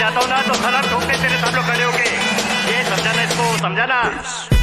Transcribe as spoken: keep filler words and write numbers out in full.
आता हूँ ना तो सलाम ठोकते तेरे सामने खड़े होके। ये समझाना, इसको समझाना।